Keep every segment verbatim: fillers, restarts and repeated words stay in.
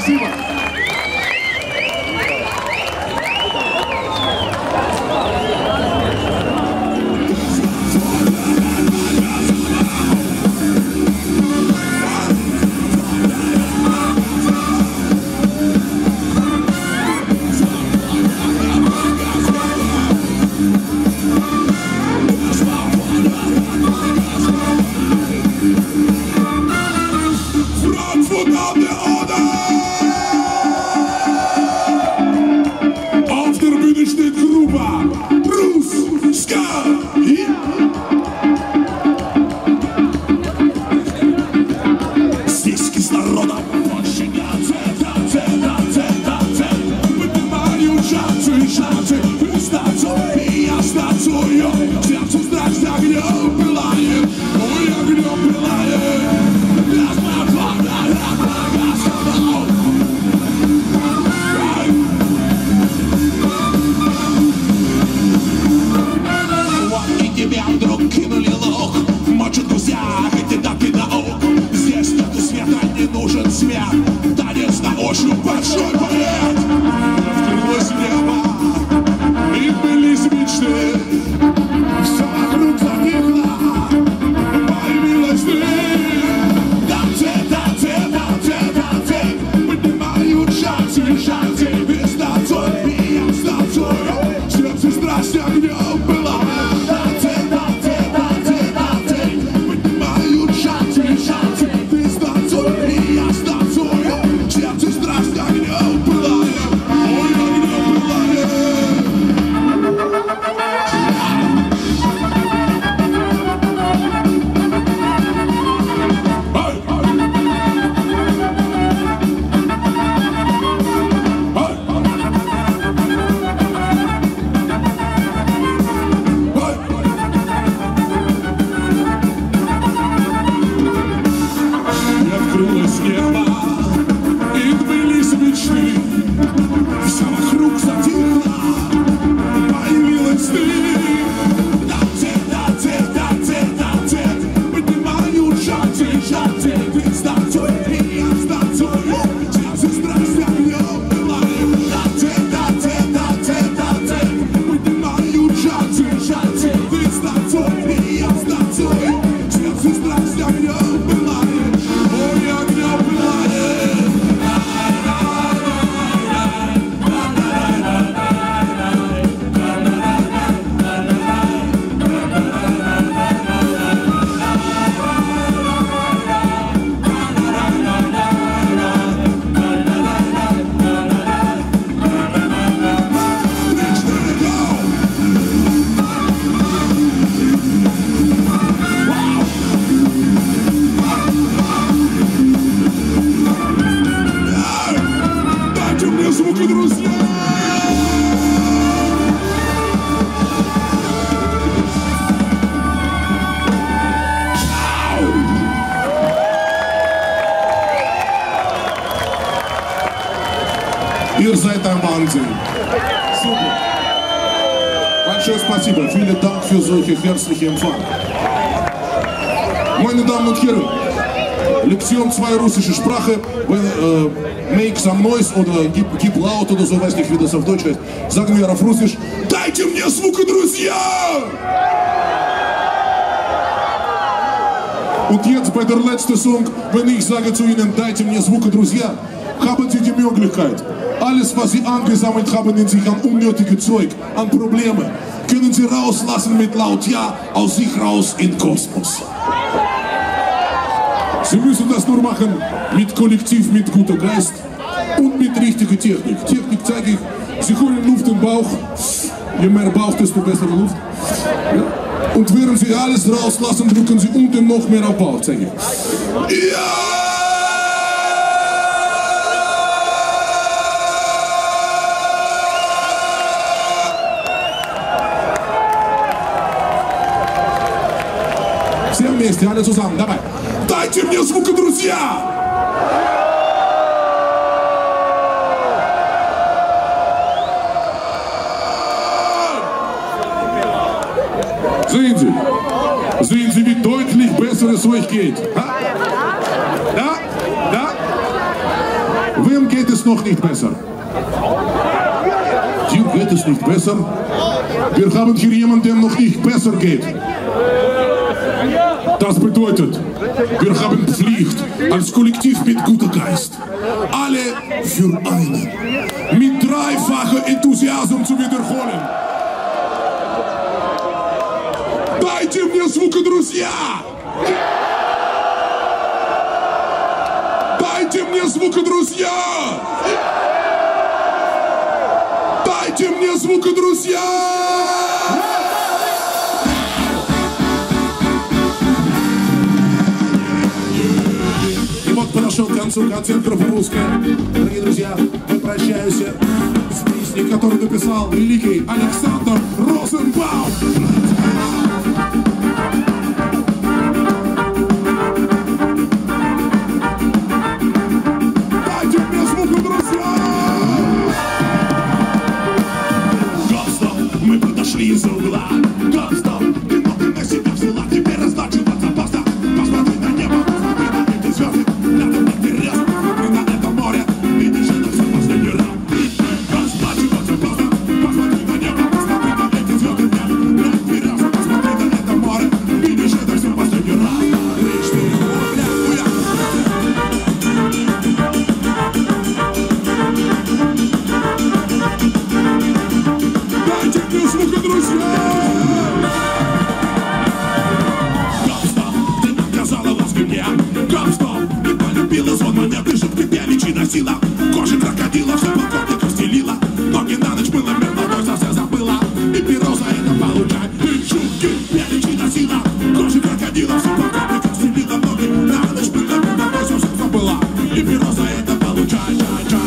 Спасибо. Ihr seid der Wahnsinn. Super. Большое спасибо. Vielen Dank für solche herzliche Empfang. Meine Damen und Herren, Lektion zwei russische Sprache. Äh, make some noise oder gib, gib laut oder so, weiß nicht, wie das auf Deutsch heißt. Sagen wir auf Russisch: Дайте мне звук, друзья! Und jetzt bei der letzten Song, wenn ich sage zu Ihnen, dайте мне звук, друзья, haben Sie die Möglichkeit, alles, was Sie angesammelt haben in sich an unnötige Zeug, an Probleme, können Sie rauslassen mit laut Ja aus sich raus in Kosmos. Sie müssen das nur machen mit Kollektiv, mit guter Geist und mit richtiger Technik. Technik zeige ich, Sie holen Luft im Bauch, je mehr Bauch, desto bessere Luft. Ja? Und während Sie alles rauslassen, drücken Sie unten noch mehr auf Bauch. Zeige ich. Ja! Все вместе, alle zusammen, давай. Дайте мне звук, друзья! Sehen Sie, sehen Sie, wie deutlich besser es euch geht. Ha? Da, da. Wem geht noch nicht besser. Dir geht es nicht besser. Wir haben hier jemanden, dem noch nicht besser geht. Das bedeutet, wir haben Pflicht als Kollektiv mit guter Geist, alle für einen, mit dreifacher Enthusiasmus zu wiederholen. Дайте мне звук, друзья! Дайте мне звук, друзья! Дайте мне звук, друзья! И вот подошел к концу концерт группы «Русская». Дорогие друзья, мы прощаемся с песней, которую написал великий Александр Розенбаум. Из-за угла, гоп-стоп, ты ноги на себя взяла, теперь разлачиваться поздно. Посмотри на небо, посмотри на эти звезды, надо быть вперед, посмотри на это море, видишь, это все последний раз. Разлачиваться поздно, посмотри на небо, посмотри на эти звезды, надо быть вперед, посмотри на это море, видишь, это все последний раз. Лишь ты, бля, уя. Дайте мне звук, друзья! Гоп-стоп, ты наказала возле меня. Гоп-стоп, ты полюбила звон монеты, чтоб тебя личина сила. Кожи крокодила, все полковников стелила. Ноги на ночь было мирно, но совсем забыла. И перо за это получай. Ты шутки, тебя личина сила. Кожи крокодила, все полковников стелила. Ноги на ночь было мирно, но совсем забыла. И перо за это получай.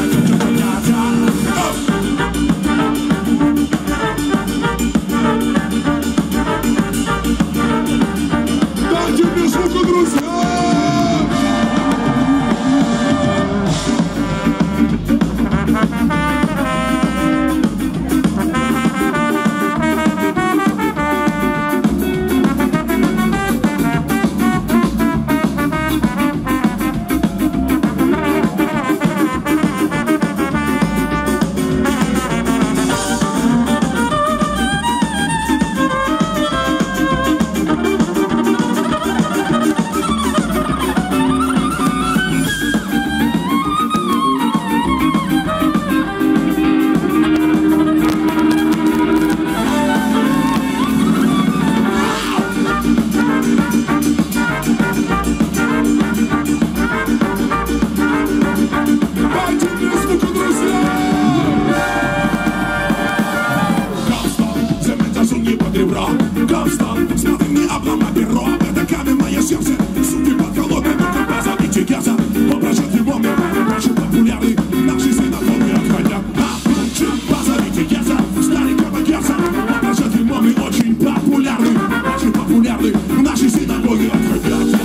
Гоп-стоп, смотри, не обломай перо. Это каменное сердце, суки под колодой, ну-ка позовите Герца. Обращать любовный, больше популярный, наши синофоны отходят. А лучше позовите Герца, старенького Герца. Обращать любовный, очень популярный, очень популярный, наши синагоги отходят.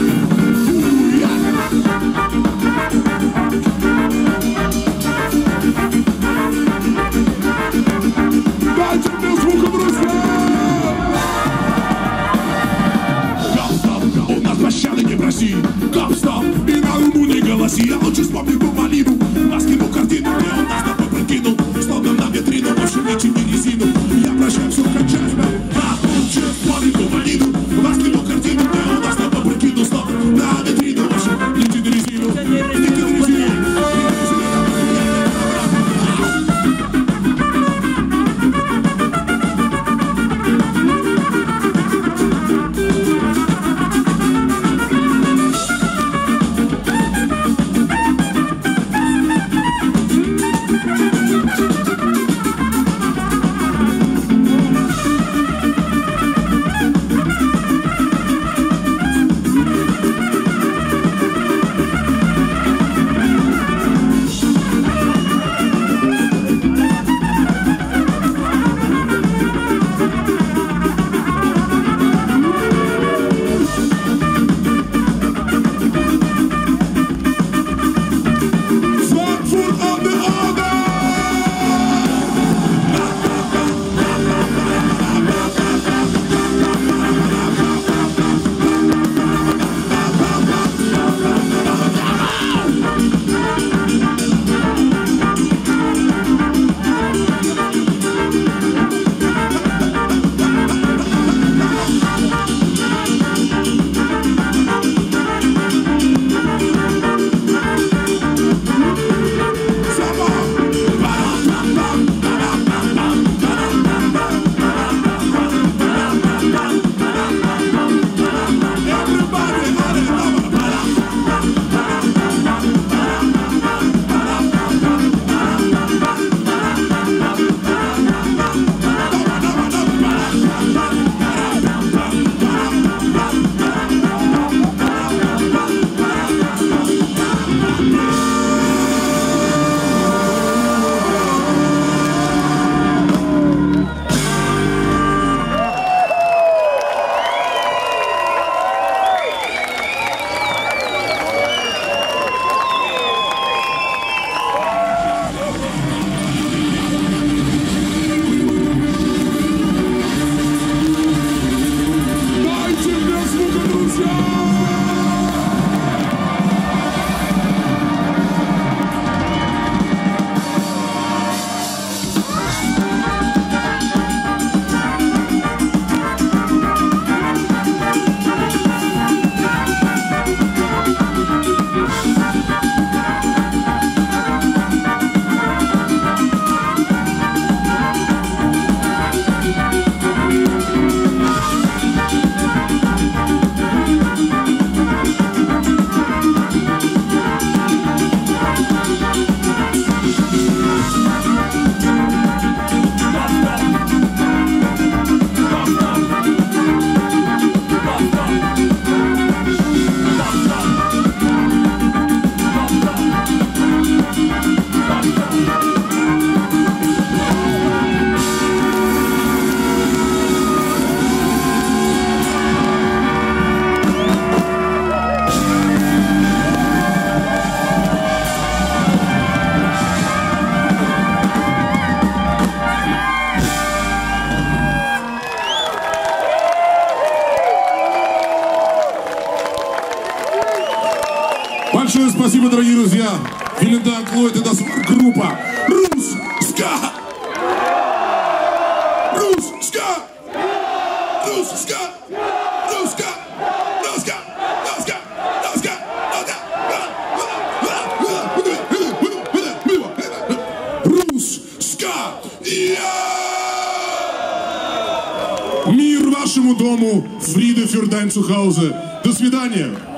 Дайте мне звук, друзья! Пощады не проси, гоп-стоп, и на луну не голоси. Я лучше вспомни ту малину, наскину картину, где он нас тобой прокинул, словно на витрину, но пшеницы не резину. Я прощаю, все кончаюсь, а лучше вспомни ту малину, наскину картину, где он нас тобой прокинул, словно на витрину, но пшеницы не резину. Лети на резину. Vielen Dank, Leute, das war Gruppe Rus Ska. Rus Ska. Rus Ska. Rus Ska. Rus Ska. Rus Ska. Rus Ska. Rus Ska. Ja! Мир вашему дому, Фриде für dein Zuhause. До свидания.